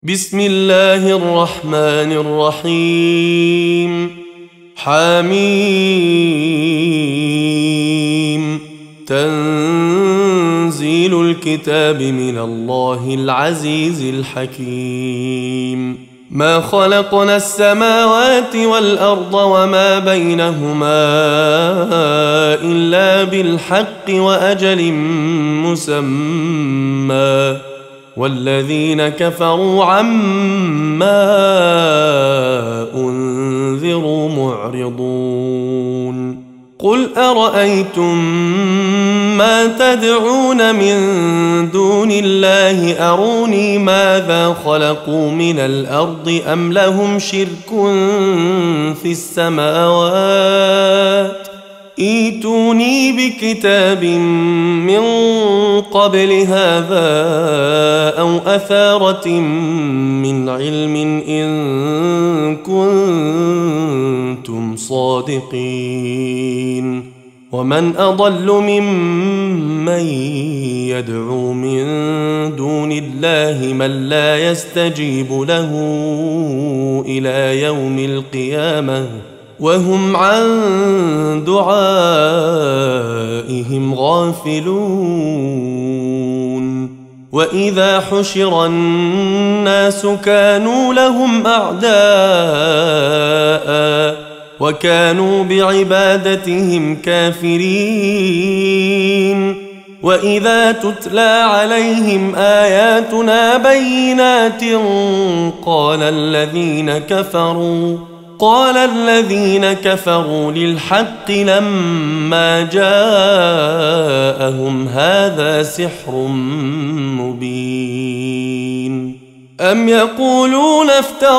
بسم الله الرحمن الرحيم. حميم. تنزيل الكتاب من الله العزيز الحكيم. ما خلقنا السماوات والأرض وما بينهما إلا بالحق وأجل مسمى، والذين كفروا عما أنذروا معرضون. قل أرأيتم ما تدعون من دون الله أروني ماذا خلقوا من الأرض أم لهم شرك في السماوات، ائتوني بكتاب من قبل هذا أو أثارة من علم إن كنتم صادقين. ومن أضل ممن يدعو من دون الله من لا يستجيب له إلى يوم القيامة وهم عن دعائهم غافلون. وإذا حشر الناس كانوا لهم أعداء وكانوا بعبادتهم كافرين. وإذا تتلى عليهم آياتنا بينات قال الذين كفروا للحق لما جاءهم هذا سحر مبين. أم يقولون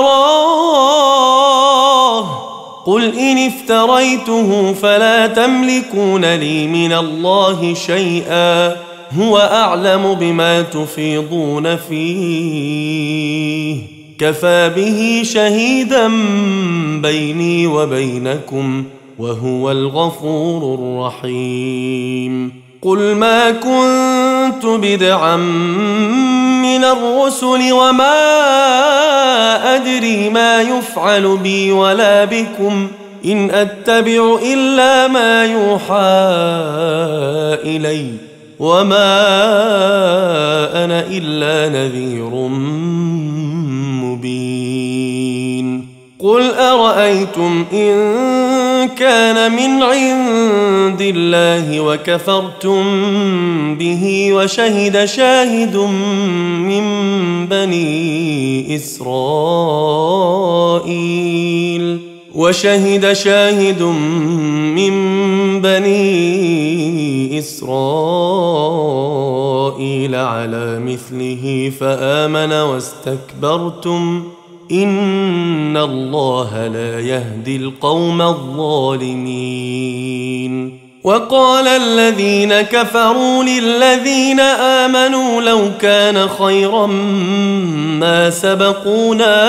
افتراه، قل إن افتريته فلا تملكون لي من الله شيئا هو أعلم بما تفيضون فيه، كفى به شهيدا بيني وبينكم وهو الغفور الرحيم. قل ما كنت بدعا من الرسل وما أدري ما يفعل بي ولا بكم إن أتبع إلا ما يوحى إلي وما أنا إلا نذير مبين. قل أرأيتم إن كان من عند الله وكفرتم به وشهد شاهد من بني إسرائيل على مثله فآمن واستكبرتم إن الله لا يهدي القوم الظالمين. وقال الذين كفروا للذين آمنوا لو كان خيرا ما سبقونا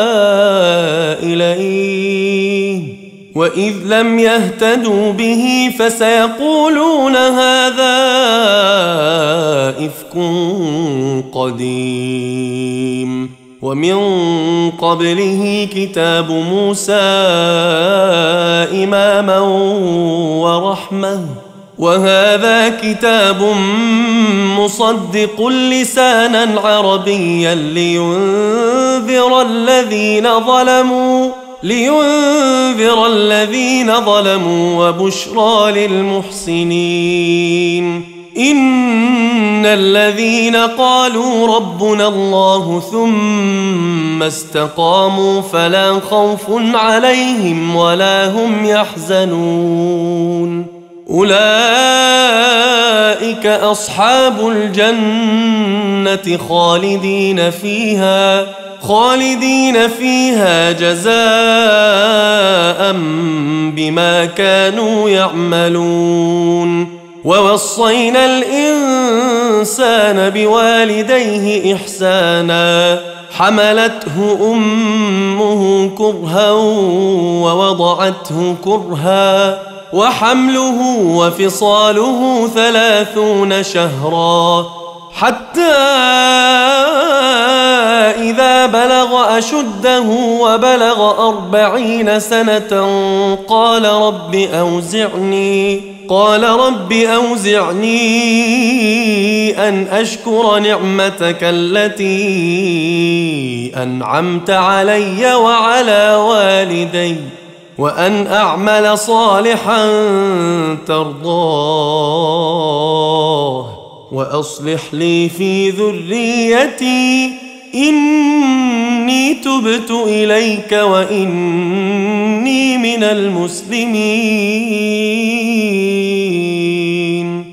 إليه وإذ لم يهتدوا به فسيقولون هذا إفك قديم. ومن قبله كتاب موسى إماما ورحمة وهذا كتاب مصدق لسانا عربيا لينذر الذين ظلموا وبشرى للمحسنين. إن الذين قالوا ربنا الله ثم استقاموا فلا خوف عليهم ولا هم يحزنون أولئك أصحاب الجنة خالدين فيها جزاء بما كانوا يعملون. ووصينا الإنسان بوالديه إحسانا حملته أمه كرها ووضعته كرها وحمله وفصاله 30 شهرا حتى إذا بلغ أشده وبلغ 40 سنة قال رب أوزعني أن أشكر نعمتك التي أنعمت علي وعلى والدي وأن أعمل صالحا ترضاه وأصلح لي في ذريتي إني تبت إليك وإني من المسلمين.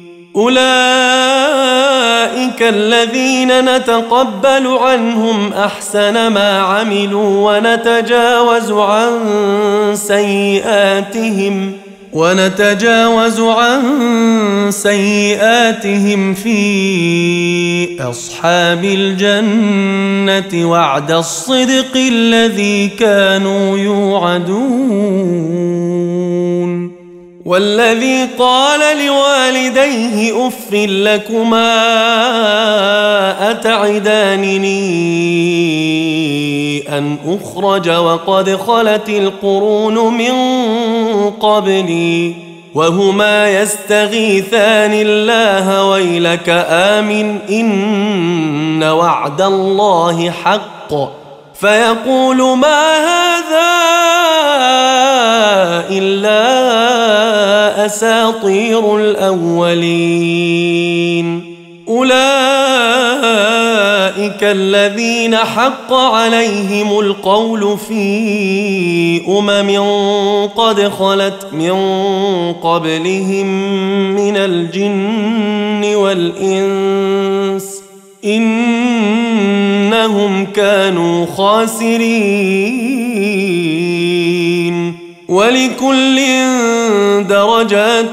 أولئك الذين نتقبل عنهم أحسن ما عملوا ونتجاوز عن سيئاتهم في أصحاب الجنة وعد الصدق الذي كانوا يوعدون. والذي قال لوالديه أف لكما أتعدانني أن أخرج وقد خلت القرون من قبلي وهما يستغيثان الله ويلك آمن إن وعد الله حق فيقول ما هذا إلا أساطير الأولين. أولئك الذين حق عليهم القول في قد خلت من قبلهم من الجن والإنس إنهم كانوا خاسرين. ولكل درجات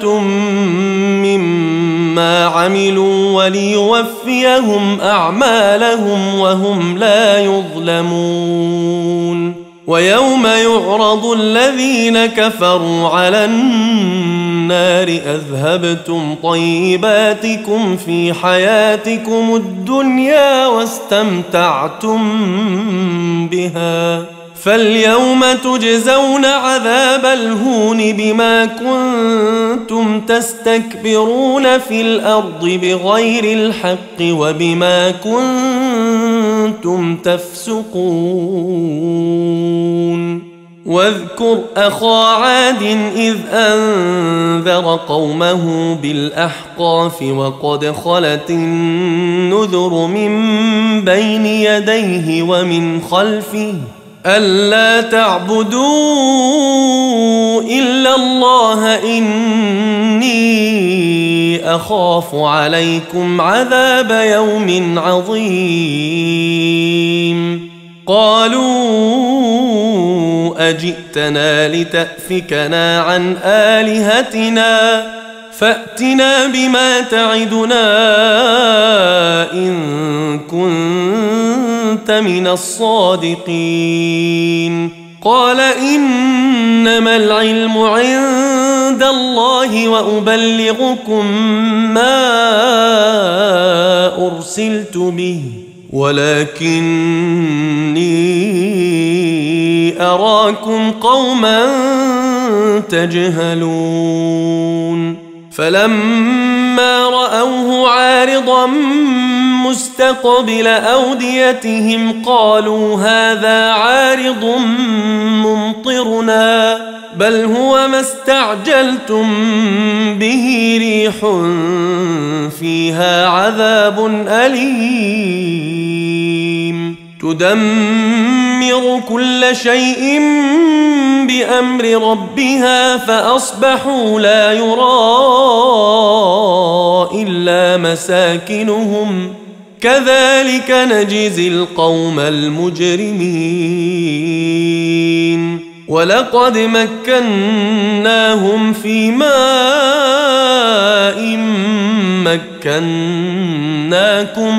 مما عملوا وليوفيهم أعمالهم وهم لا يظلمون. ويوم يعرض الذين كفروا على النار أذهبتم طيباتكم في حياتكم الدنيا واستمتعتم بها فاليوم تجزون عذاب الهون بما كنتم تستكبرون في الأرض بغير الحق وبما كنتم تفسقون. واذكر أخا عاد إذ أنذر قومه بالأحقاف وقد خلت النذر من بين يديه ومن خلفه ألا تعبدوا إلا الله إني أخاف عليكم عذاب يوم عظيم. قالوا أجئتنا لتأفكنا عن آلهتنا فأتنا بما تعدنا إن كنت من الصادقين. قال إنما العلم عند الله وأبلغكم ما أرسلت به ولكني أراكم قوما تجهلون. فلما رأوه عارضا مستقبل أوديتهم قالوا هذا عارض ممطرنا بل هو ما استعجلتم به ريح فيها عذاب أليم تدمر كل شيء بأمر ربها فأصبحوا لا يرى إلا مساكنهم كذلك نجزي القوم المجرمين. ولقد مكناهم في ماء مكناكم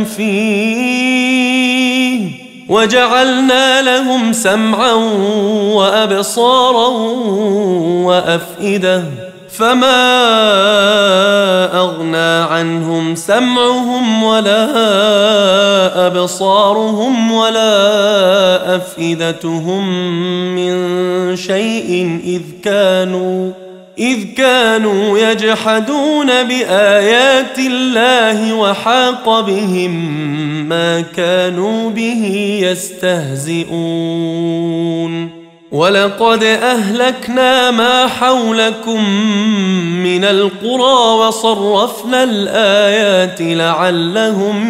فيه وجعلنا لهم سمعا وأبصارا وأفئدة فما أغنى عنهم سمعهم ولا أبصارهم ولا أفئدتهم من شيء إذ كانوا يجحدون بآيات الله وحاق بهم ما كانوا به يستهزئون ولقد أهلكنا ما حولكم من القرى وصرفنا الآيات لعلهم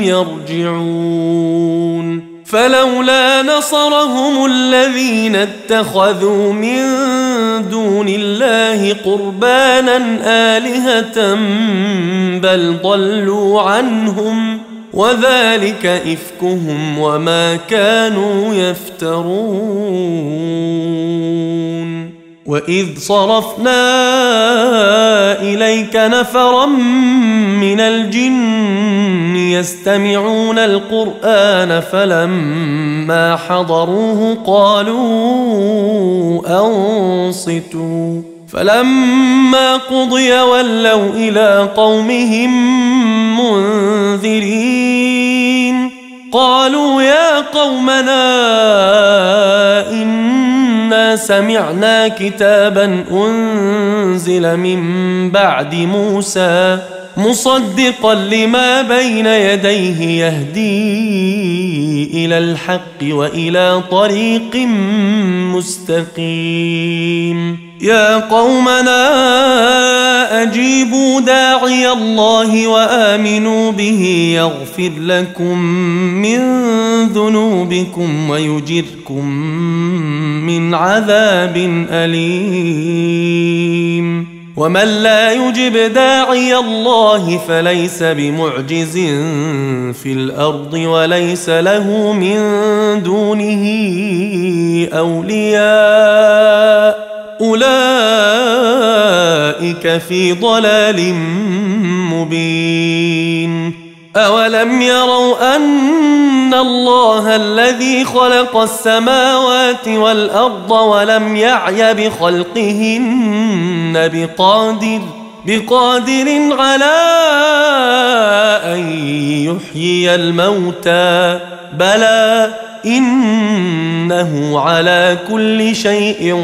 يرجعون فلولا نصرهم الذين اتخذوا من دون الله قربانا آلهة بل ضلوا عنهم وذلك إفكهم وما كانوا يفترون وإذ صرفنا إليك نفرا من الجن يستمعون القرآن فلما حضروه قالوا أنصتوا فلما قضي ولوا إلى قومهم منذرين قالوا يا قومنا إنا سمعنا كتابا أنزل من بعد موسى مصدقا لما بين يديه يهدي إلى الحق وإلى طريق مستقيم يا قومنا أجيبوا داعي الله وآمنوا به يغفر لكم من ذنوبكم ويجركم من عذاب أليم ومن لا يجب داعي الله فليس بمعجز في الأرض وليس له من دونه أولياء أولئك في ضلال مبين أولم يروا أن الله الذي خلق السماوات والأرض ولم يعي بخلقهن بقادر على أن يحيي الموتى بلى إنه على كل شيء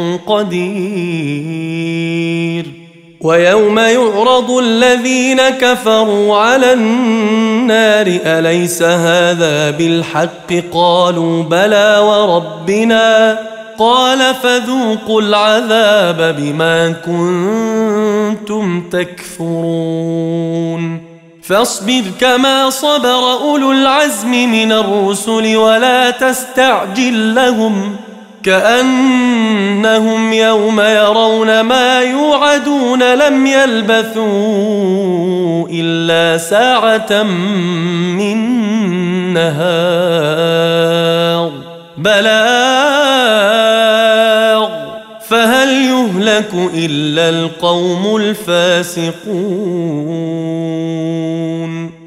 قدير ويوم يعرض الذين كفروا على النار أليس هذا بالحق قالوا بلى وربنا قال فذوقوا العذاب بما كنتم تكفرون فاصبر كما صبر أولو العزم من الرسل ولا تستعجل لهم كأنهم يوم يرون ما يوعدون لم يلبثوا إلا ساعة من نهار بلاغ فهل يهلك إلا القوم الفاسقون